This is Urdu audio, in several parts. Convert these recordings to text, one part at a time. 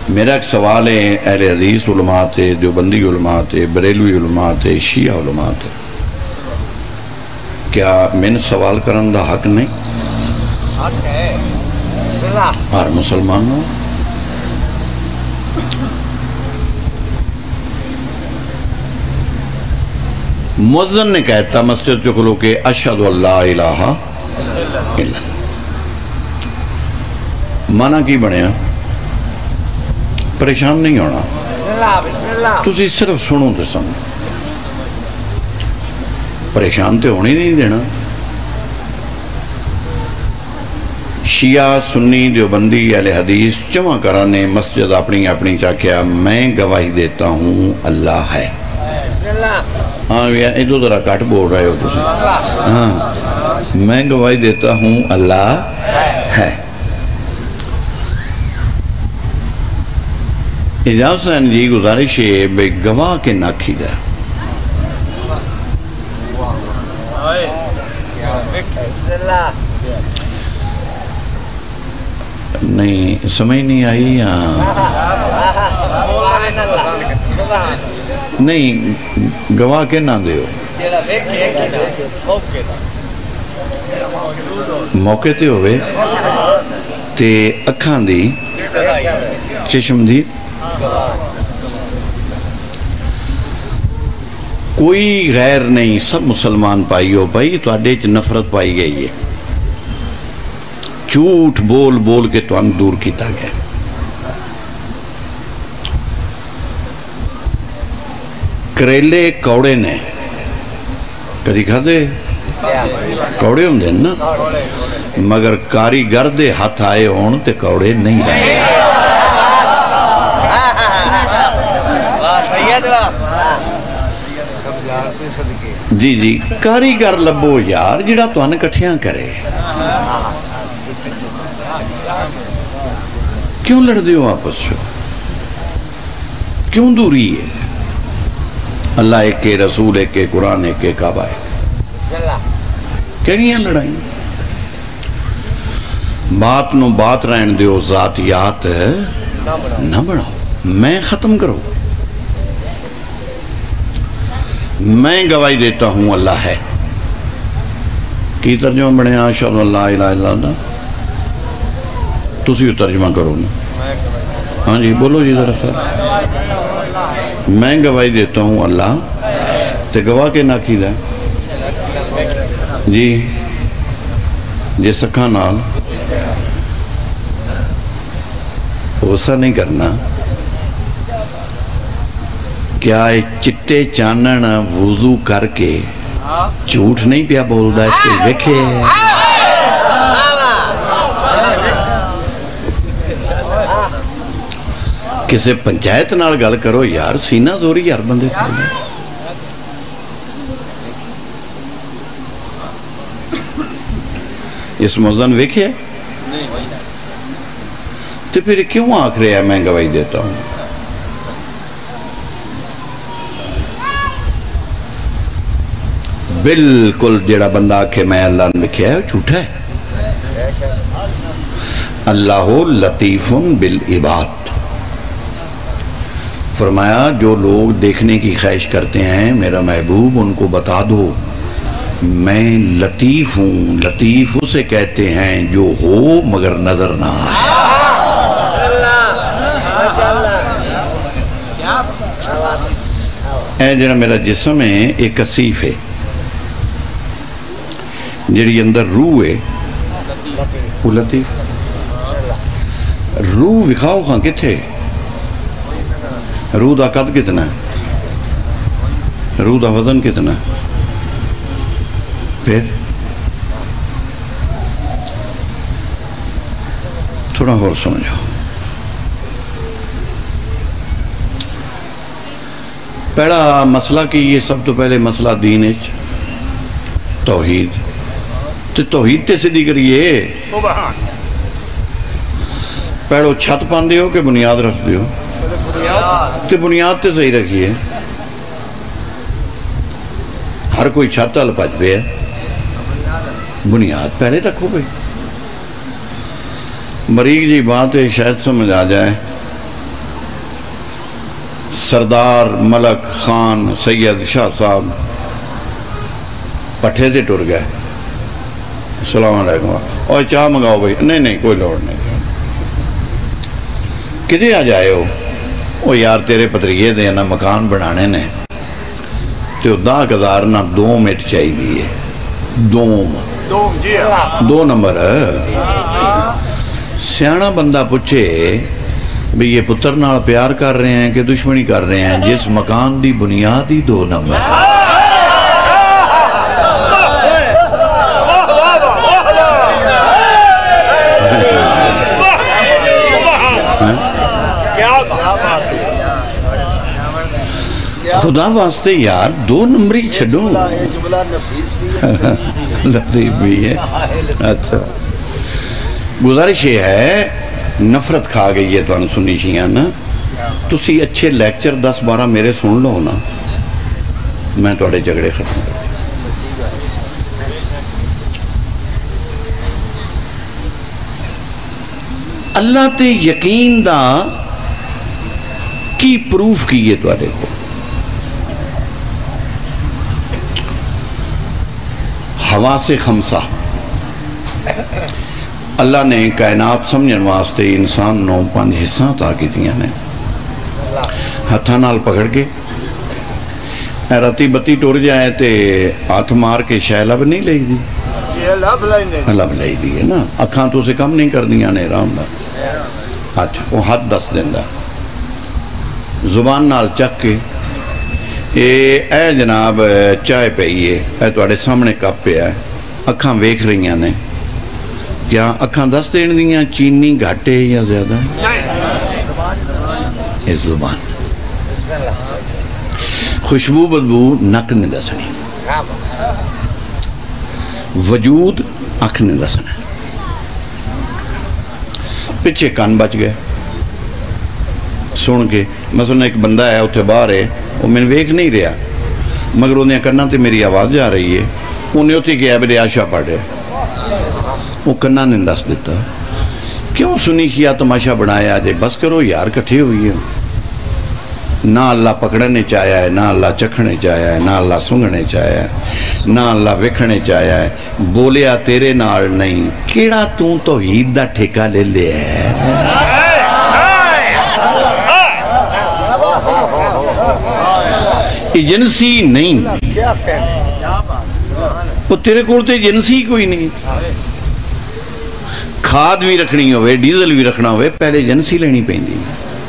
میرا ایک سوال ہے، اہل حدیث علماء تھے، دیوبندی علماء تھے، بریلوی علماء تھے، شیعہ علماء تھے، کیا میں نے سوال کرن دا حق نہیں؟ حق ہے ہر مسلمان ہو. مؤذن نے کہتا مسجد جو کھلو کہ اشہد اللہ الہ الا اللہ. مانا کی بنیا؟ پریشان نہیں ہونا، بسم اللہ تسی صرف سنو تے سمجھو، پریشان تے ہونے نہیں دینا. شیعہ، سنی، دیوبندی، اہل حدیث جمع کرانے مسجد اپنی اپنی چاکیا میں گواہی دیتا ہوں اللہ ہے. بسم اللہ ہاں ادھو ذرا کٹ بول رہے ہو تسی. ہاں میں گواہی دیتا ہوں اللہ ہے. اجازت حسین جی گزارش ہے بے گواہ کے نہ کھیدا بسم اللہ نہیں سمجھ نہیں آئی. نہیں گواہ کے نہ دیو موقع تے ہوئے تے اکھاں دی چشم دی کوئی غیر نہیں، سب مسلمان پائی ہو بھائی. تو اڈے چ نفرت پائی گئی ہے، جھوٹ بول بول کے تو ہم دور کیتا گیا. کریلے کوڑے نے کدی کھا دے کوڑے ہوں دے نا، مگر کاریگر دے ہاتھ آئے ہون تے کوڑے نہیں رہے. جی جی کاریگر لبو یار جڑا تو آنے کٹھیاں کرے. کیوں لڑ دیو آپس سے؟ کیوں دوری ہے؟ اللہ ایک کے، رسول ایک کے، قرآن ایک کے، کعبہ ایک. کہنی ہیں لڑائیں؟ بات نو بات رہن دیو، ذاتیات نہ بڑھاؤ. میں ختم کرو، میں گواہی دیتا ہوں اللہ ہے. کی ترجمہ بڑھے اشہد اللہ الہ الا اللہ؟ تسی ترجمہ کرو نا. ہاں جی بولو جی ذرا سر. میں گواہی دیتا ہوں اللہ تے گواہ کے نہ کی دیں جی جی سکھا نال غصہ نہیں کرنا. کیا چٹے چانن وضو کر کے جھوٹ نہیں پیا بول دا اس کے ویکھے؟ کسے پنچایت نال گل کرو یار، سینہ زوری یار بندے کرو. اس موزن ویکھے تو پھر کیوں آکھ رہے ہیں میں گواہی دیتا ہوں؟ بالکل جڑا بندہ آکھے میں اللہ نے لکھیا ہے جھوٹا ہے. اللہ لطیف بالعباد. فرمایا جو لوگ دیکھنے کی خواہش کرتے ہیں میرا محبوب ان کو بتا دو میں لطیف ہوں. لطیف اسے کہتے ہیں جو ہو مگر نظر نہ آئے. اے جنہا میرا جسم ہے ایک کثیف ہے، جڑی اندر روح ہے وہ لطیف. روح وکھاؤ خاں کتھے؟ روح دا قد کتنا ہے؟ روح دا وزن کتنا ہے؟ پھر تھوڑا اور سمجھو. پہلا مسئلہ کی یہ سب تو پہلے مسئلہ دین ہے توحید. تو توحید تے صدی کریے. پہلو چھت پان دیو کہ بنیاد رکھ دیو؟ تے بنیاد تے صحیح رکھیے. ہر کوئی چھت ہل پچ پہ ہے، بنیاد پہلے رکھو بھئی. بریک جی بات ہے شاید سمجھ آ جائے. سردار ملک خان سید شاہ صاحب پٹھے سے ٹر گئے. السلام علیکم. اور چاہ منگاؤ بھائی. نہیں کوئی لوڑ نہیں. کدھے آ جائے ہو؟ وہ یار تیرے پتریے دے نا مکان بنانے نے تو 10,000 نہ 2 منٹ چاہیے. دو نمبر. سیانا بندہ پوچھے بھی یہ پتر نال پیار کر رہے ہیں کہ دشمنی کر رہے ہیں جس مکان دی بنیاد ہی 2 نمبر. خدا واسطے یار 2 نمبری چھڑو. لطیف بھی ہے. اچھا گزارش یہ ہے نفرت کھا گئی ہے تو ہم سنی شیئں نا. تسی اچھے لیکچر 10-12 میرے سن لو نا میں توڑے جھگڑے ختم کر. اللہ تے یقین دا کی پروف کیے توڑے کو. حواس 5 اللہ نے کائنات سمجھن واسطے انسان نو 5 حصہ تا کی دیا نے. ہتھا نال پکڑ کے راتی بتی ٹور جائے تے ہاتھ مار کے شے لب نہیں لئی دی. لب لئی دی ہے نا. اکھاں تو سے کم نہیں کر دیا نے رام دا. اچھا وہ ہاتھ دس دیندہ. زبان نال چک کے اے جناب چائے پئیے اے توڑے سامنے کپ پہ ہے. اکھاں ویکھ رہی ہیں نے کیا اکھاں دس دین دیاں چینی گھاٹے یا زیادہ؟ اے زبان. خوشبو بدبو نک نے دسنی. وجود اکھ نے دسنا. پچھے کان بچ گئے سن کے. مثلا ایک بندہ ہے اتھے باہر ہے وہ میں ویکھ نہیں رہا مگر انہیں کرنا تے میری آواز جا رہی ہے. انہیں اتھے کیا میرے آشا پڑھے وہ کنہ نے دس دیتا. کیوں سنی کیا تماشا بنایا جے بس کرو یار کٹھے ہوئی ہے. نہ اللہ پکڑنے چاہیا ہے نہ اللہ چکھنے چاہیا ہے نہ اللہ سنگنے چاہیا ہے نہ اللہ وکھنے چاہیا ہے. بولیا تیرے نال نہیں کیڑا توں توحید دا ٹھیکہ لے لے ہے. ایجنسی نہیں وہ تیرے کولتے ایجنسی کوئی نہیں. کھاد بھی رکھنی ہوئے ڈیزل بھی رکھنا ہوئے پہلے ایجنسی لینی پہن دی.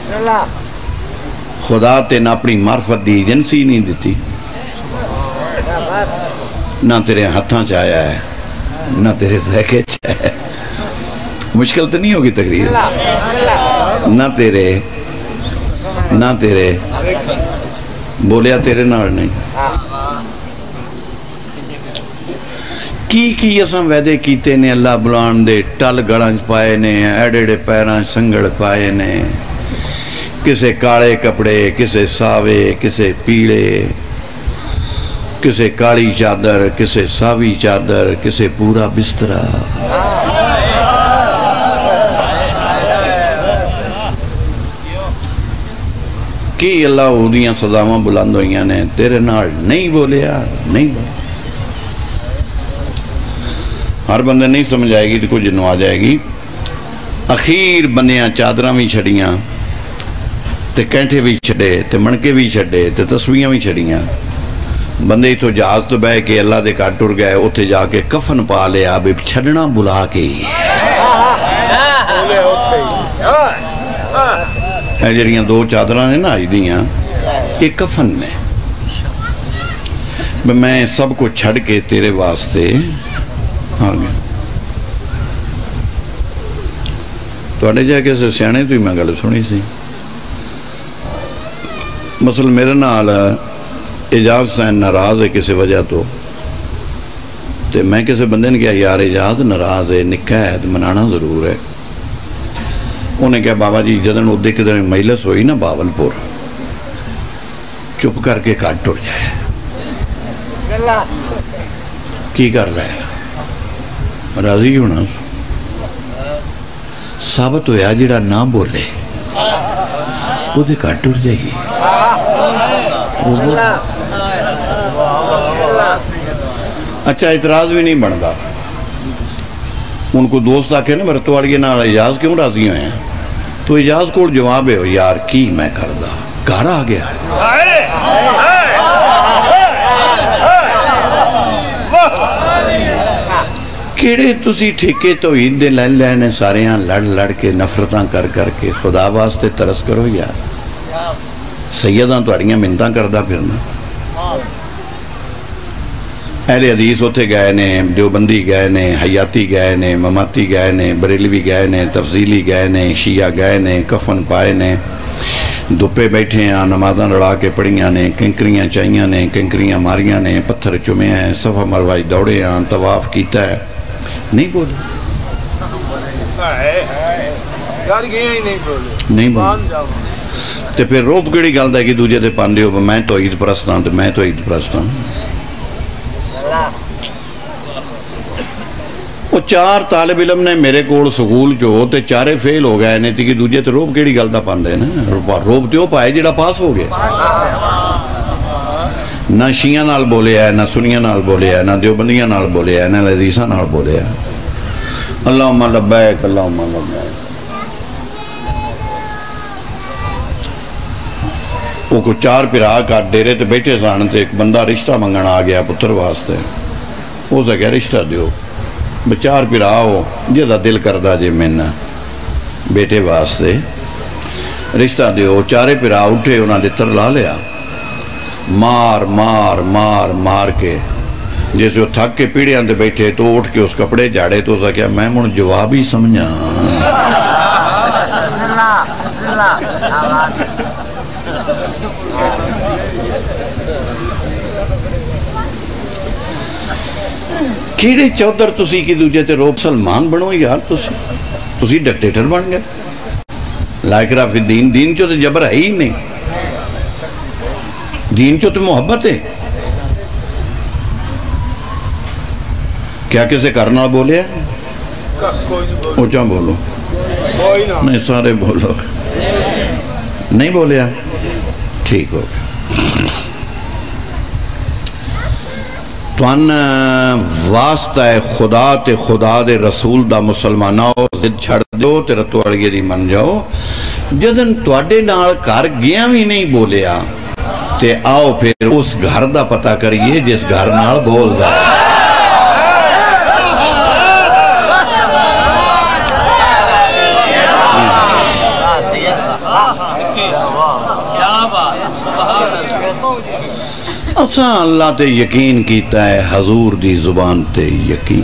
خدا تے نہ اپنی معرفت دی ایجنسی نہیں دیتی. نہ تیرے ہتھاں چاہیا ہے نہ تیرے ذہکے چاہیا ہے. مشکل تو نہیں ہوگی تقریر. نہ تیرے بولیا تیرے نال نہیں. کی اساں وعدے کیتے نے اللہ بلان دے ٹل گڑانچ پائے نے ایڈے پیرانچ سنگڑ پائے نے. کسے کاڑے کپڑے کسے ساوے کسے پیڑے کسے کاڑی چادر کسے ساوی چادر کسے پورا بسترا. کی اللہ اودیاں صداواں بلند ہوئیاں نے تیرے نال نہیں بولیا نہیں بولیا. ہر بندے نہیں سمجھ آئے گی تو کچھ جنو آ جائے گی. اخیر بنیاں چادراں بھی چھڑیاں تے کینٹے بھی چھڑے تے منکے بھی چھڑے تے تصویاں بھی چھڑیاں. بندے تو جہاز تو بہ کے اللہ دے کار ٹر گئے اتھے جا کے کفن پا لیا اب چھڑنا بلا کے جڑیاں 2 چادراں نے نا آج دیاں یہ کفن نے. میں سب کو چھڑ کے تیرے واسطے آ گیا. تو آنے جائے کیسے سیانے تو ہی میں گل سنی سی. مثلا میرے نال اعجاز سین ناراض ہے کسی وجہ تو میں کسی بندے نے کہا یار اعجاز ناراض ہے نکاح ہے تو منانا ضرور ہے. انہیں کہا بابا جی جدن ادھے کدھر مجلس ہوئی نا باول پور چپ کر کے کاٹ ٹر جائے کی کر لے راضی ہونا. ثابت ہویا جڑا نہ بولے وہ دے کٹ ٹر جائیے. اچھا اعتراض بھی نہیں بنتا. ان کو دوست آکے نا مرتو والی نال اجاز کیوں راضی ہوئے ہیں؟ تو اجاز کو جواب ہے یار کی میں کردہ گھر آ گیا. کیڑے تسی ٹھیکے توحید دے لے لینے سارے ہاں لڑ لڑ کے نفرتاں کر کر کے خدا واسطے ترس کرو یار. سیداں تو اڑیاں منتاں کردہ پھرنا. اہل حدیث ہوتے گئے نے، دیوبندی گئے نے، حیاتی گئے نے، مماتی گئے نے، بریلوی گئے نے، تفضیلی گئے نے، شیعہ گئے نے، کفن پائے نے، دپے بیٹھے ہیں، نمازاں لڑا کے پڑھیاں نے، کنکریاں چاہیاں نے، کنکریاں ماریاں نے، پتھر چمے ہیں، صفا مروا دوڑے ہیں، طواف کیتا ہے. نہیں بولے نہیں بولے تے پھر روب کیڑی گل ہے کہ دوجے دے پاندے ہو میں توحید پرست ہاں تے میں توحید پرست ہاں. وہ 4 طالب علم نے میرے کوڑ سکول جو تے 4 فیل ہو گئے نے کہ دوجے تے روب کیڑی گل دا پاندے نا. روب تے وہ پائے جڑا پاس ہو گیا. نہ شیعہ نال بولے ہے، نہ سنیہ نال بولے ہے، نہ دیوبندیاں نال بولے ہے، نہ حدیثاں نال بولے ہے. اللہم لبیک اللہم لبیک. وہ کو 4 پھرا کر ڈیرے تے بیٹھے سان تے ایک بندہ رشتہ منگن آ گیا پتر واسطے. وہ سے کہا رشتہ دیو. 4 پھرا ہو جیسا دل کردہ جے میں بیٹے واسطے رشتہ دیو. 4 پھرا اٹھے انہاں نے ترلا لیا. مار مار مار مار کے جیسے وہ تھک کے پیڑے اندے بیٹھے تو اٹھ کے اس کپڑے جاڑے تو اسا کیا میں من جواب ہی سمجھا. بسم اللہ بسم اللہ. کیڑے چودر تسی کی دوجے تے روب سلمان بنو یار. تسی ڈکٹیٹر بن گئے. لائق رافی دین چو تے جبر ہے ہی نہیں. دین چو تے محبت ہے. کیا کسے کرنا بولے ہے؟ اونچا بولو. نہیں سارے بولو. نہیں بولے ہے؟ ٹھیک ہو گیا. تو ان واسطہ خدا تے خدا دے رسول دا مسلمانہ ہو زد چھڑ دو تے رتو اڑگے دی من جاؤ. جدن توڑے نال کار گیا بھی نہیں بولیا تے آؤ پھر اس گھر دا پتہ کریے جس گھر نال بول دا. اساں اللہ تے یقین کیتا ہے حضور دی زبان تے یقین.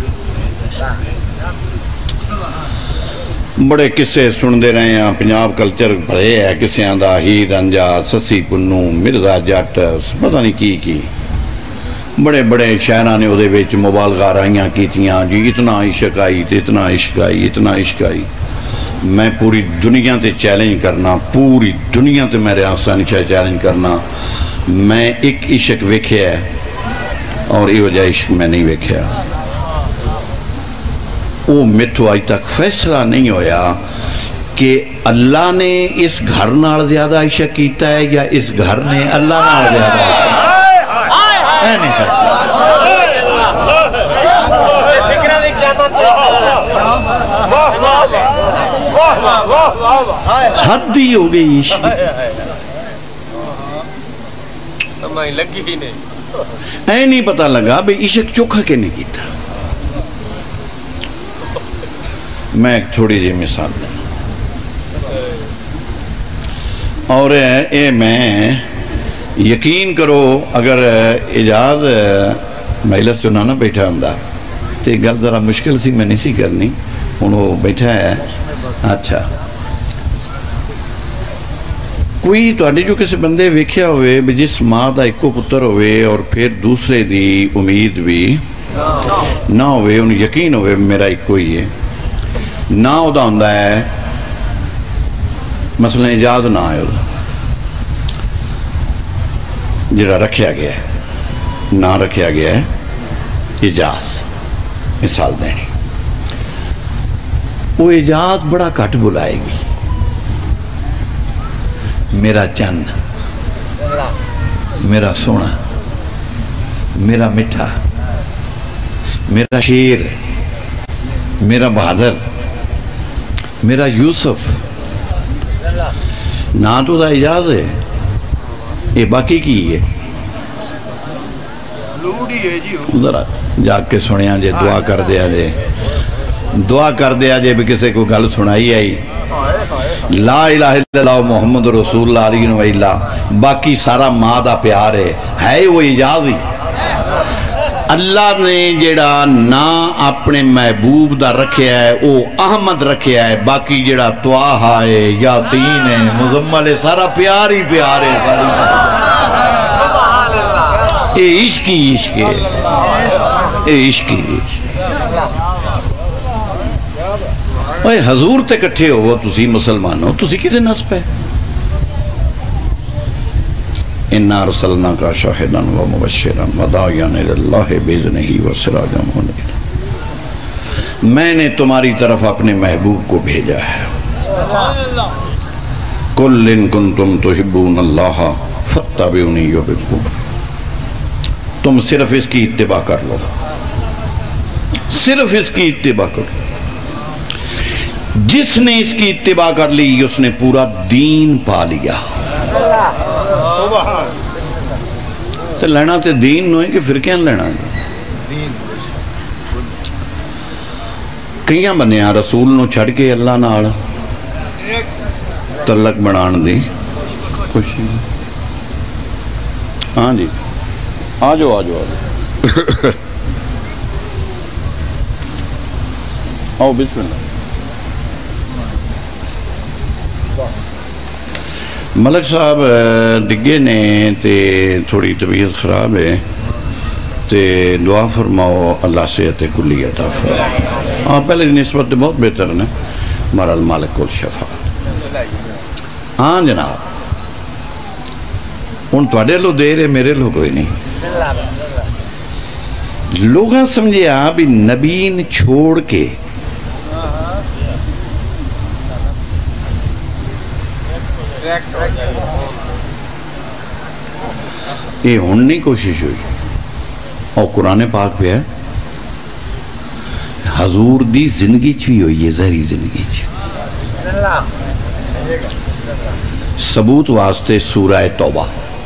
بڑے قصے سن دے رہے ہیں. پنجاب کلچر بھرے ہے قصیاں دا. ہیر رنجا، سسی پنو، مرزا جٹ، پتہ نہیں کی بڑے بڑے شاعراں نے اودے وچ مبالغہ رائیاں کیتیاں جی اتنا عشق آئی تے اتنا عشق آئی اتنا عشق آئی. میں پوری دنیا تے چیلنج کرنا، پوری دنیا تے میرے آسانی چاہے چیلنج کرنا. میں ایک عشق ویکھیا ہے اور یہ وجہ عشق میں نہیں ویکھیا. وہ میتھو آج تک فیصلہ نہیں ہویا کہ اللہ نے اس گھر نال زیادہ عشق کیتا ہے یا اس گھر نے اللہ نال زیادہ عشق کیتا ہے. نہیں فیصلہ. حد ہی ہو گئی عشق. لگی ہی نہیں. اے نہیں پتہ لگا بھئی عشق چوکھا کے نہیں کیتا. میں ایک تھوڑی جی مثال دینا. اور اے میں یقین کرو اگر اجاز مجلس چنانا نہ بیٹھا ہوں تو گل ذرا مشکل سی میں نہیں سی کرنی. انہوں بیٹھا ہے. اچھا کوئی توڑی جو کسی بندے ویکھیا ہوئے جس ماں دا ایک کو پتر ہوئے اور پھر دوسرے دی امید بھی نہ ہوئے انہیں یقین ہوئے میرا ایک کوئی ہے نہ ہوتا ہوندہ ہے مثلا اجاز نہ آئے جڑا رکھیا گیا ہے نہ رکھیا گیا ہے اجاز. مثال دینی وہ اجاز بڑا کٹ بلائے گی. میرا چند، میرا سونا، میرا مٹھا، میرا شیر، میرا بہادر، میرا یوسف، نہ تو دا اجاز ہے، یہ باقی کی ہے ذرا جا کے سنیا جے، دعا کر دیا جے، دعا کر دیا جے بھی کسے کو گل سنائی آئی، لا الہ الا اللہ محمد رسول اللہ علیہ وآلہ، باقی سارا ماں دا پیار ہے وہ اجازی۔ اللہ نے جڑا نا اپنے محبوب دا رکھیا ہے وہ احمد رکھیا ہے، باقی جڑا طواہا ہے، یاسین ہے، مزمل ہے، سارا پیار ہی پیار ہے۔ اے عشقی عشق ہے، اے عشقی عشق۔ اے حضور تے کٹھے ہو تسی مسلمانوں، تسی کدے نسب ہے؟ اِنَّا أَرْسَلْنَاكَ شَاهِدًا وَمُبَشِّرًا وَدَاعِيًا إِلَى اللَّهِ بِإِذْنِهِ وَسِرَاجًا مُنِيرًا، میں نے تمہاری طرف اپنے محبوب کو بھیجا ہے۔ قُلْ إِن كُنتُمْ تُحِبُّونَ اللَّهَ فَاتَّبِعُونِي يُحْبِبْكُمْ، تم صرف اس کی اتباع کر لو، صرف اس کی اتباع کرو۔ جس نے اس کی اتباع کر لی اس نے پورا دین پا لیا۔ تو لینا تے دین نو ہے کہ فرقیاں لینا ہے؟ کئیاں بنیاں رسول نو چھڑ کے اللہ نال تلق بنان دی خوشی۔ ہاں جی آجو آجو آجو آؤ بسم اللہ۔ ملک صاحب ڈگے نے تے تھوڑی طبیعت خراب ہے تے دعا فرماؤ اللہ صحت کلی عطا فرماؤ۔ ہاں پہلے نسبت بہت بہتر ہے، ہمارا المالک الشفا۔ ہاں جناب ان تواڈے لو دیر ہے، میرے لو کوئی نہیں۔ لوگاں سمجھے بھی نبین چھوڑ کے یہ ہونی کوشش ہوئی، اور قرآن پاک پہ ہے حضور دی زندگی چوی ہوئی ہے، ظاہری زندگی چوی۔ ثبوت واسطے سورہ توبہ،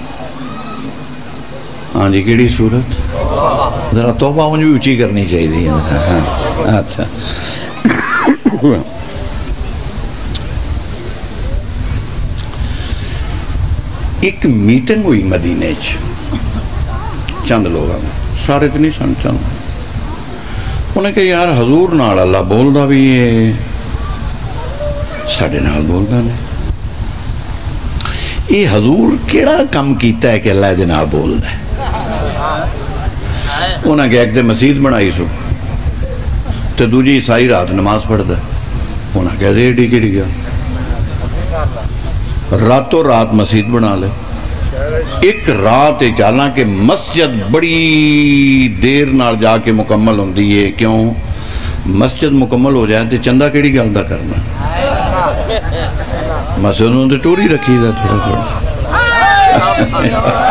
ہاں جی کیڑی سورت؟ ذرا توبہ مجھے بھی اچھی کرنی چاہیے تھی۔ اچھا ایک میٹنگ ہوئی مدینے چند لوگاں میں، سارے تو نہیں سن، چند۔ انہیں کہا یار حضور نال اللہ بول دا بھی ہے، ساڑھے نال بول دا نہیں، یہ حضور کیڑا کم کیتا ہے کہ اللہ دے نال بول دا ہے؟ انہیں کہا ایک دے مسجد بنائی سو تو دوجی ساری رات نماز پڑھ دا، انہیں کہا ریڈی کیڑی گیا راتوں رات مسجد بنا لے۔ ایک رات چالاں کہ مسجد بڑی دیر نال جا کے مکمل ہوندی ہے، کیوں؟ مسجد مکمل ہو جائے تو چندہ کیڑی گل دا کرنا، مسجد انہوں نے ٹوری رکھی دا تھوڑا تھوڑا۔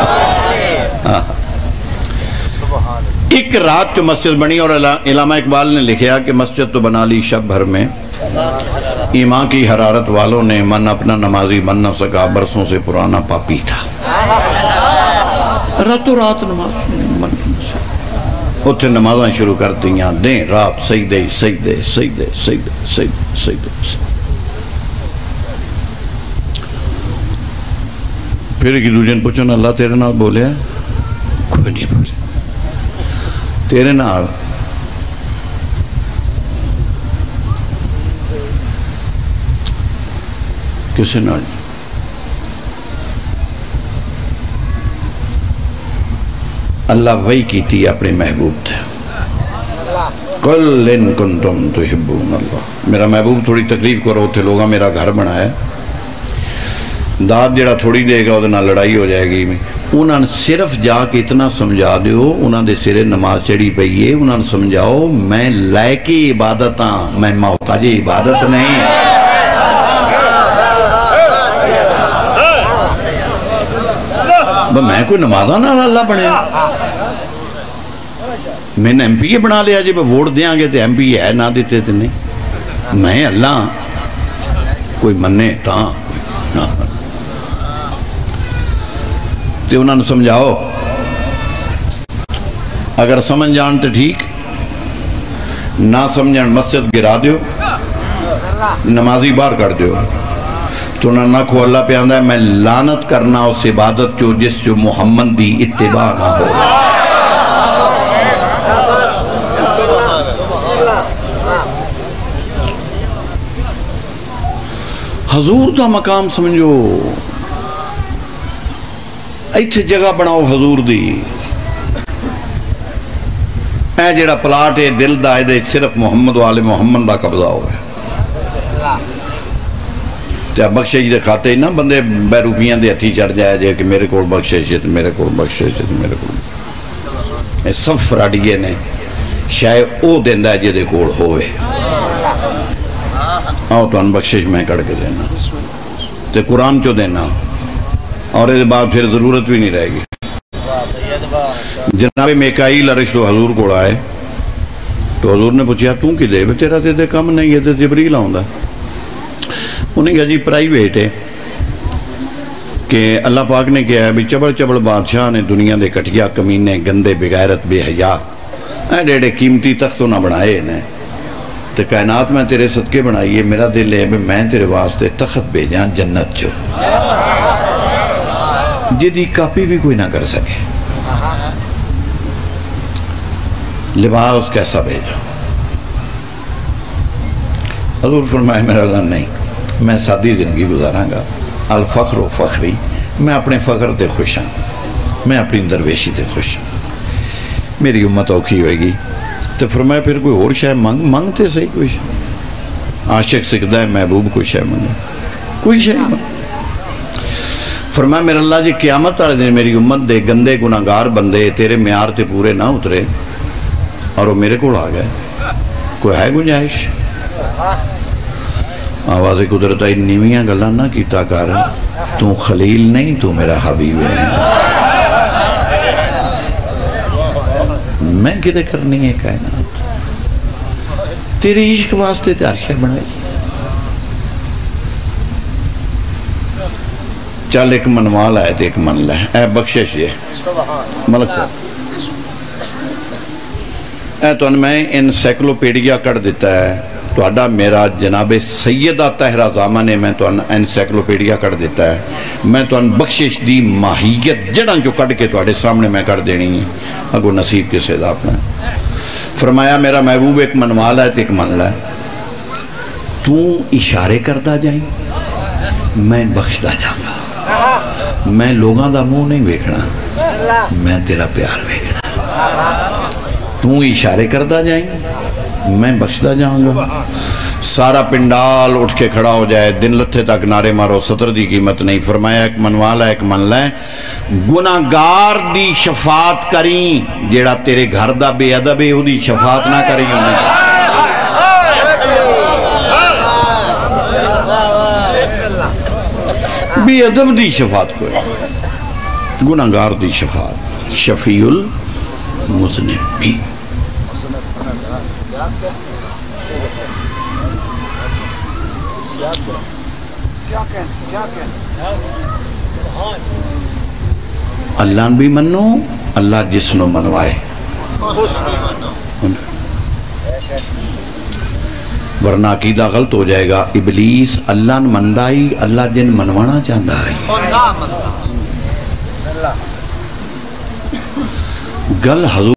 ایک رات جو مسجد بنی، اور علامہ اقبال نے لکھیا کہ مسجد تو بنا لی شب بھر میں، ایمان کی حرارت والوں نے من اپنا نمازی بن نہ سکا، برسوں سے پرانا پاپی تھا۔ راتوں رات نماز اتھے نمازاں شروع کر دیا، دیں رات سجدے سجدے سجدے سجدے سجدے سجدے۔ پھر ایک دوسرے نے پوچھو نا اللہ تیرے نال بولے ہے؟ کوئی نہیں بولے۔ تیرے نال کسے نال؟ اللہ وحی کیتی اپنے محبوب تھے، قُلْ إِن كُنْتُمْ تُحِبُّونَ اللَّهَ۔ میرا محبوب تھوڑی تکلیف کرو تھے لوگاں میرا گھر بنایا، داد جڑا تھوڑی دے گا ادھنا لڑائی ہو جائے گی۔ انہاں صرف جا کے اتنا سمجھا دیو، انہاں دے سرے نماز چڑھی پئی ہے، انہاں سمجھاؤ میں لائقی عبادت ہاں، میں محتاج عبادت نہیں۔ کوئی نمازہ نہ اللہ بنے میں نے ایم پی اے بنا لیا جی ووٹ دیاں گے تو ایم پی اے ہے نہ دیتے تھے نہیں میں اللہ کوئی مننے تاں تے انہوں نے سمجھاؤ اگر سمجھ جان تو ٹھیک نہ سمجھان مسجد گرا دیو نمازی باہر کر دیو تو انہوں نے نکھو اللہ پہ آندھا ہے میں لعنت کرنا اس عبادت جو جس جو محمد دی اتباع نہ ہو حضور دا مقام سمجھو ایتھے جگہ بناؤ حضور دی اے جڑا پلاٹ ہے دل دا ہے صرف محمد والے محمد دا قبضہ ہوئے تے بخشش دے کھاتے ہی نا بندے بے روپیاں دے ہتھی چڑھ جائے جے کہ میرے کول بخشش ہے میرے کول بخشش ہے میرے کول اے سب فراڈیے نے شاید او دیندہ ہے جے دے کول ہوئے آؤ تو ان بخشش میں کڑ کے دینا تے قرآن چو دینا اور اس بعد پھر ضرورت بھی نہیں رہے گی جناب میکائیل عرش تو حضور کو آئے تو حضور نے پوچھا توں کی دے تیرا تے کم نہیں ہے تے جبریل آؤندہ انہیں کہا جی پرائیویٹ ہے کہ اللہ پاک نے کہا ہے بھی چبڑ چبڑ بادشاہ نے دنیا دے کٹیا کمینے گندے بغیرت بے حیا ڈیڑے قیمتی تختوں نہ بنائے انہیں تے کائنات میں تیرے صدقے بنائیے میرا دل ہے میں تیرے واسطے تخت بھیجاں جنت چو جدی کاپی بھی کوئی نہ کر سکے لباس کیسا بھیجا حضور فرمائے میرا اللہ نہیں میں سادی زندگی گزاراں گا الفخر و فخری میں اپنے فخر تے خوش ہوں میں اپنی درویشی تے خوش ہوں میری امت اوکھی ہوئے گی تو فرمائے پھر کوئی اور شاید مانگتے صحیح کوئی شاید عاشق سکدہ ہے محبوب کوئی شاید مانگے کوئی شاید مانگے فرمایا میرا اللہ جی قیامت والے دن میری امت دے گندے گناہگار بندے تیرے معیار تے پورے نہ اترے اور وہ میرے کو آ گئے کوئی ہے گنجائش آواز قدرت آئی نیویاں گلاں نہ کیتا کر تو خلیل نہیں تو میرا حبیب ہے میں کدے کرنی ہے کائنات تیرے عشق واسطے تے عرشہ بنائی چل ایک منوال آئے تھے ایک من لے اے بخشش یہ ملک صاحب اے تو ان میں انسائکلوپیڈیا کر دیتا ہے تو اڈا میرا جناب سیدہ طاہرہ زامہ نے میں تو انسائکلوپیڈیا کر دیتا ہے میں تو ان بخشش دی ماہیت جڑاں جو کڑ کے تو اڈے سامنے میں کر دینی ہے اگو نصیب کے سیدہ اپنا فرمایا میرا محبوب ایک منوال ہے تو ایک من لے تو اشارے کردہ جائیں میں بخشدہ جاؤں گا میں لوگاں دا منہ نہیں بیکھنا میں تیرا پیار بیکھنا تو اشارے کردہ جائیں میں بخشدہ جاؤں گا سارا پنڈال اٹھ کے کھڑا ہو جائے دن لتھے تک نعرے مارو سطر دی قیمت نہیں فرمایا ایک منوالا ایک من لے گناہگار دی شفاعت کریں جیڑا تیرے گھر دا بے ادب ہے وہ دی شفاعت نہ کریں بے ادب دی شفاعت کوئی گناہگار دی شفاعت شفیع المذنبین اللہ بھی منو اللہ جسنو منوائے ورنہ عقیدہ غلط ہو جائے گا ابلیس اللہ مندائی اللہ جن منوانا چاہتا ہے گل حضور